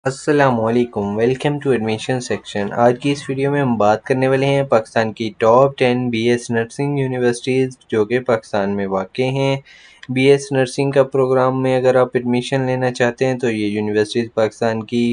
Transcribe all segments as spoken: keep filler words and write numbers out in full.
अस्सलामुअलैकुम, welcome to admission section. आज की इस वीडियो में हम बात करने वाले हैं पाकिस्तान की top ten BS nursing universities जो कि पाकिस्तान में वाक़ हैं। बीएस नर्सिंग का प्रोग्राम में अगर आप एडमिशन लेना चाहते हैं तो ये यूनिवर्सिटीज़ पाकिस्तान की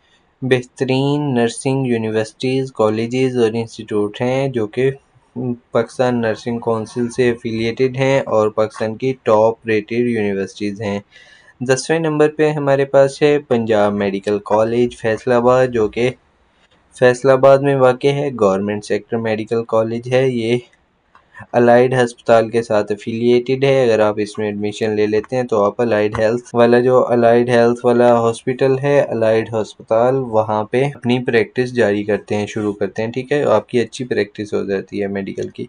बेहतरीन नर्सिंग यूनिवर्सिटीज़, कॉलेजेस और इंस्टीट्यूट हैं जो कि पाकिस्तान नर्सिंग कौंसिल से एफिलिएटेड हैं और पाकिस्तान की टॉप रेटेड यूनिवर्सिटीज़ हैं। दसवें नंबर पे हमारे पास है पंजाब मेडिकल कॉलेज फैसलाबाद जो कि फैसलाबाद में वाक़ है। गवर्नमेंट सेक्टर मेडिकल कॉलेज है। ये अलाइड हस्पताल के साथ एफिलिएटेड है। अगर आप इसमें एडमिशन ले लेते हैं तो आप अलाइड हेल्थ वाला जो अलाइड हेल्थ वाला हॉस्पिटल है, अलाइड अस्पताल, वहाँ पे अपनी प्रैक्टिस जारी करते हैं, शुरू करते हैं। ठीक है, आपकी अच्छी प्रैक्टिस हो जाती है मेडिकल की।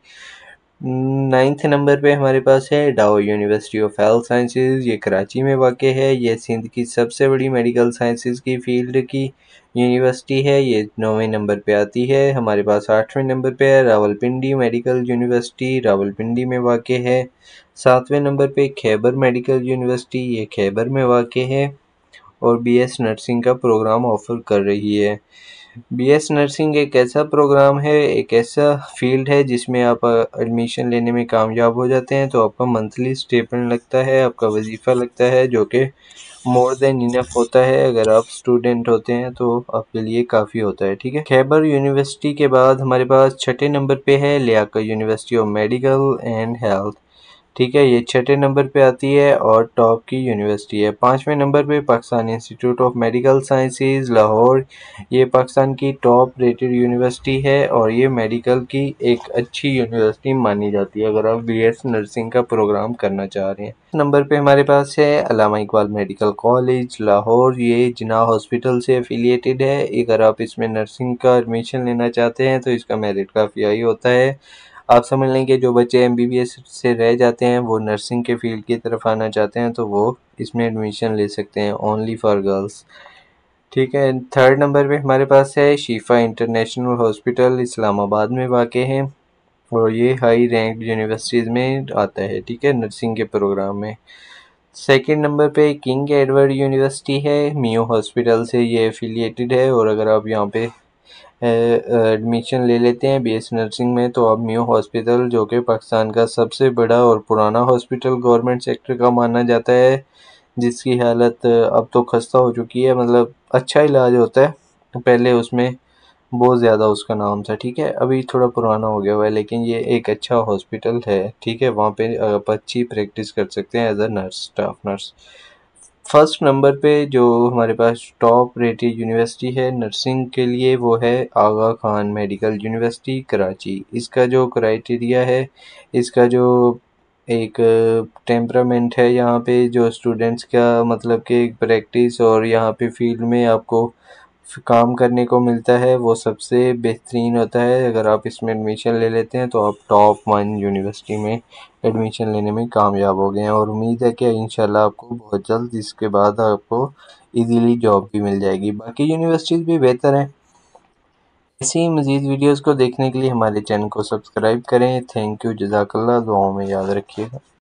नाइन्थ नंबर पे हमारे पास है डाउ यूनिवर्सिटी ऑफ हेल्थ साइंसेज। ये कराची में वाक़ है। ये सिंध की सबसे बड़ी मेडिकल साइंसेज की फील्ड की यूनिवर्सिटी है। ये नौवें नंबर पे आती है। हमारे पास आठवें नंबर पे है रावलपिंडी मेडिकल यूनिवर्सिटी, रावलपिंडी में वाक़ है। सातवें नंबर पे खैबर मेडिकल यूनिवर्सिटी, ये खैबर में वाक़ है और बीएस नर्सिंग का प्रोग्राम ऑफ़र कर रही है। बीएस नर्सिंग एक ऐसा प्रोग्राम है, एक ऐसा फील्ड है जिसमें आप एडमिशन लेने में कामयाब हो जाते हैं तो आपका मंथली स्टिपेंड लगता है, आपका वजीफ़ा लगता है जो कि मोर देन इनफ होता है। अगर आप स्टूडेंट होते हैं तो आपके लिए काफ़ी होता है। ठीक है, खैबर यूनिवर्सिटी के बाद हमारे पास छठे नंबर पे है Liaquat university of medical and health. ठीक है, ये छठे नंबर पे आती है और टॉप की यूनिवर्सिटी है। पाँचवें नंबर पे Pakistan institute of medical sciences Lahore. ये पाकिस्तान की टॉप रेटेड यूनिवर्सिटी है और ये मेडिकल की एक अच्छी यूनिवर्सिटी मानी जाती है अगर आप बीएस नर्सिंग का प्रोग्राम करना चाह रहे हैं। नंबर पे हमारे पास है अल्लामा इकबाल मेडिकल कॉलेज लाहौर। ये जिन्ना हॉस्पिटल से एफिलिएटेड है। अगर आप इसमें नर्सिंग का एडमिशन लेना चाहते हैं तो इसका मेरिट काफ़ी हाई होता है। आप समझ लें कि जो बच्चे एमबीबीएस से रह जाते हैं वो नर्सिंग के फील्ड की तरफ आना चाहते हैं तो वो इसमें एडमिशन ले सकते हैं, ओनली फॉर गर्ल्स। ठीक है, थर्ड नंबर पे हमारे पास है शिफा इंटरनेशनल हॉस्पिटल, इस्लामाबाद में वाक़ है और ये हाई रैंक यूनिवर्सिटीज़ में आता है। ठीक है, नर्सिंग के प्रोग्राम में। सेकंड नंबर पे किंग एडवर्ड यूनिवर्सिटी है, मियो हॉस्पिटल से ये एफिलिएटेड है और अगर आप यहाँ पे एडमिशन ले लेते हैं बीएस नर्सिंग में तो अब मियो हॉस्पिटल जो कि पाकिस्तान का सबसे बड़ा और पुराना हॉस्पिटल गवर्नमेंट सेक्टर का माना जाता है, जिसकी हालत अब तो खस्ता हो चुकी है, मतलब अच्छा इलाज होता है, पहले उसमें बहुत ज़्यादा उसका नाम था। ठीक है, अभी थोड़ा पुराना हो गया हुआ है लेकिन ये एक अच्छा हॉस्पिटल है। ठीक है, वहाँ पे आप अच्छी प्रैक्टिस कर सकते हैं as a nurse, staff nurse. First number पे जो हमारे पास टॉप रेटेड यूनिवर्सिटी है नर्सिंग के लिए वो है आगा खान मेडिकल यूनिवर्सिटी कराची। इसका जो क्राइटेरिया है, इसका जो एक टेम्परामेंट है यहाँ पे, जो स्टूडेंट्स का मतलब कि प्रैक्टिस और यहाँ पे फील्ड में आपको काम करने को मिलता है, वो सबसे बेहतरीन होता है। अगर आप इसमें एडमिशन ले लेते हैं तो आप टॉप वन यूनिवर्सिटी में एडमिशन लेने में कामयाब हो गए हैं और उम्मीद है कि इंशाल्लाह आपको बहुत जल्द इसके बाद आपको इजीली जॉब भी मिल जाएगी। बाकी यूनिवर्सिटीज़ भी बेहतर हैं। ऐसी ही मज़ीद वीडियोज़ को देखने के लिए हमारे चैनल को सब्सक्राइब करें। थैंक यू, जज़ाकल्लाह, दुआओं में याद रखिएगा।